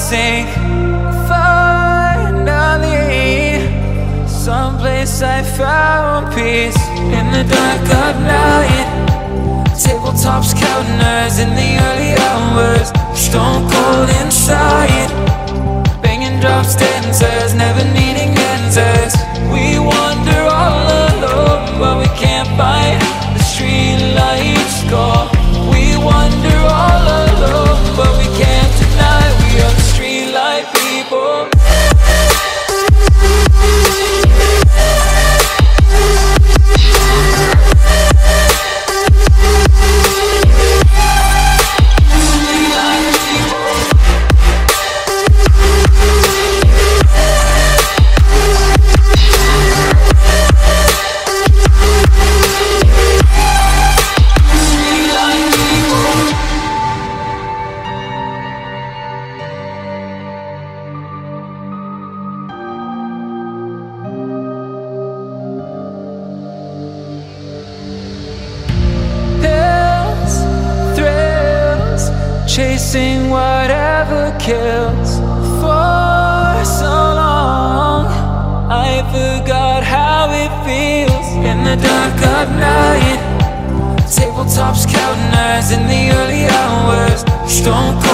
sink. Finally, someplace I found peace. In the dark of night, tabletops counting hours in the early hours. Stone cold inside, banging drops, dancers, never needing answers. We wander all alone, but we can't find the streetlights call. We wander all alone, but we can't deny we are the streetlight people. Chasing whatever kills. For so long I forgot how it feels. In the dark of night, tabletops counting hours in the early hours. Stone